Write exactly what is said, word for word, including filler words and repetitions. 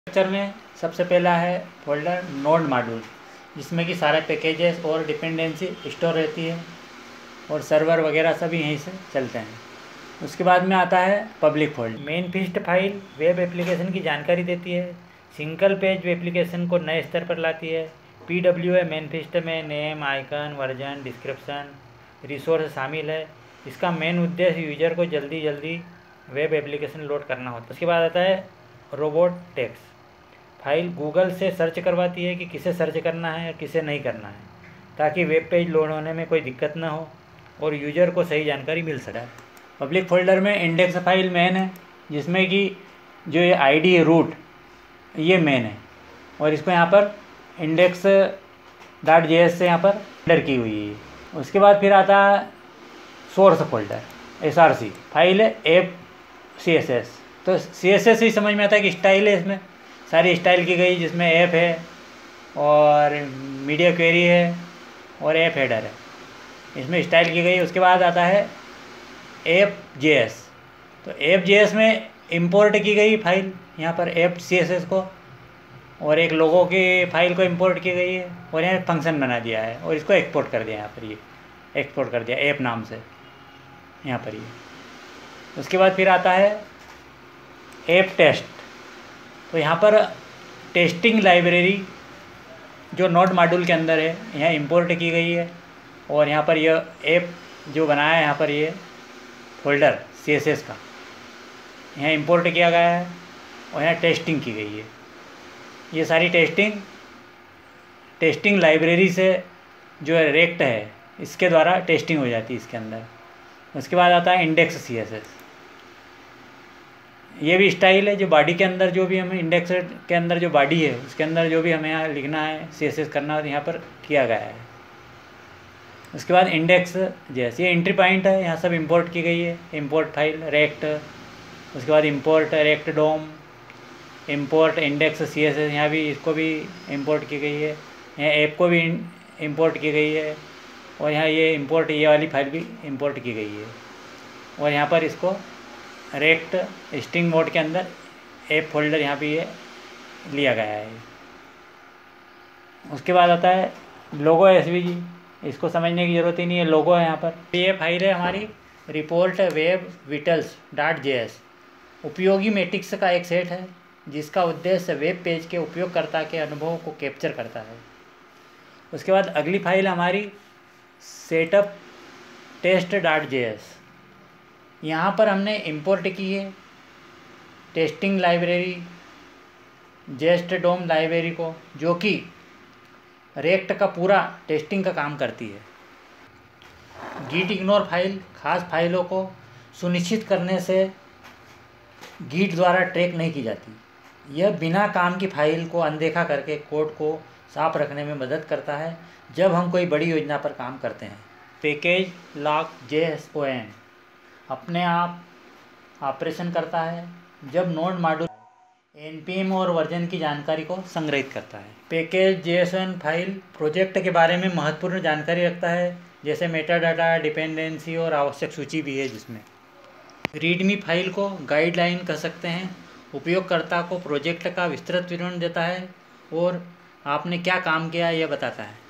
Structure में सबसे पहला है फोल्डर नोड मॉड्यूल, जिसमें कि सारे पैकेजेस और डिपेंडेंसी स्टोर रहती है और सर्वर वगैरह सभी यहीं से चलते हैं। उसके बाद में आता है public folder. Manifest file web application की जानकारी देती है, सिंगल पेज एप्लीकेशन को नए स्तर पर लाती है। P W A manifest में name, icon, version, description, resource शामिल है। इसका मेन उद्देश्य यूजर को जल्दी जल्दी वेब एप्लीकेशन लोड करना होता है। उसके बाद आता है रोबोट टेक्स्ट फाइल, गूगल से सर्च करवाती है कि किसे सर्च करना है या किसे नहीं करना है, ताकि वेब पेज लोड होने में कोई दिक्कत ना हो और यूजर को सही जानकारी मिल सके। पब्लिक फोल्डर में इंडेक्स फाइल मेन है, जिसमें कि जो ये आईडी रूट ये मेन है और इसको यहाँ पर इंडेक्स डॉट जे एस से यहाँ पर एंटर की हुई है। उसके बाद फिर आता है source folder, S R C file है, ऐप सी एस एस। तो सी एस एस ही समझ में आता है कि स्टाइल है, इसमें सारी स्टाइल की गई, जिसमें ऐप है और मीडिया क्वेरी है और ऐप हेडर है, इसमें स्टाइल की गई। उसके बाद आता है ऐप जे एस। तो ऐप जे एस में इंपोर्ट की गई फाइल यहाँ पर ऐप सी एस एस को, और एक लोगों की फाइल को इंपोर्ट की गई है और यहाँ फंक्शन बना दिया है और इसको एक्सपोर्ट कर दिया यहाँ पर, ये एक्सपोर्ट कर दिया ऐप नाम से यहाँ पर ये। उसके बाद फिर आता है ऐप टेस्ट। तो यहाँ पर टेस्टिंग लाइब्रेरी जो नोड मॉड्यूल के अंदर है यहाँ इंपोर्ट की गई है और यहाँ पर यह ऐप जो बनाया है यहाँ पर ये फोल्डर सी एस एस का यहाँ इंपोर्ट किया गया है और यहाँ टेस्टिंग की गई है। ये सारी टेस्टिंग टेस्टिंग लाइब्रेरी से जो है रेक्ट है, इसके द्वारा टेस्टिंग हो जाती है इसके अंदर। उसके बाद आता है इंडेक्स सी एस एस। ये भी स्टाइल है, जो बॉडी के अंदर जो भी हमें इंडेक्स के अंदर जो बॉडी है उसके अंदर जो भी हमें यहाँ लिखना है सी एस एस करना है यहाँ पर किया गया है। उसके बाद इंडेक्स जैसे ये एंट्री पॉइंट है, यहाँ सब इंपोर्ट की गई है, इंपोर्ट फाइल रेक्ट। उसके बाद import React DOM, import index C S S, यहाँ भी इसको भी इंपोर्ट की गई है। यहाँ ऐप को भी इंपोर्ट की गई है और यहाँ ये इंपोर्ट ये वाली फाइल भी इंपोर्ट की गई है और यहाँ पर इसको रेक्ट स्ट्रिंग मोड के अंदर ऐप फोल्डर यहाँ पे ये लिया गया है। उसके बाद आता है लोगो एस वी जी। इसको समझने की ज़रूरत ही नहीं है, लोगो है यहाँ पर। ये फाइल है हमारी report web vitals dot J S. उपयोगी मैट्रिक्स का एक सेट है जिसका उद्देश्य वेब पेज के उपयोगकर्ता के अनुभवों को कैप्चर करता है। उसके बाद अगली फाइल हमारी setup test dot J S. यहाँ पर हमने इंपोर्ट की है testing library Jest DOM library को, जो कि रेक्ट का पूरा टेस्टिंग का काम करती है। गीट इग्नोर फाइल खास फाइलों को सुनिश्चित करने से गीट द्वारा ट्रैक नहीं की जाती। यह बिना काम की फाइल को अनदेखा करके कोड को साफ रखने में मदद करता है जब हम कोई बड़ी योजना पर काम करते हैं। Package lock J S O N अपने आप ऑपरेशन करता है जब node module N P M और वर्जन की जानकारी को संग्रहित करता है। Package J S O N file project के बारे में महत्वपूर्ण जानकारी रखता है, जैसे मेटा डाटा, डिपेंडेंसी और आवश्यक सूची भी है जिसमें। रीडमी फाइल को गाइडलाइन कह सकते हैं, उपयोगकर्ता को प्रोजेक्ट का विस्तृत विवरण देता है और आपने क्या काम किया यह बताता है।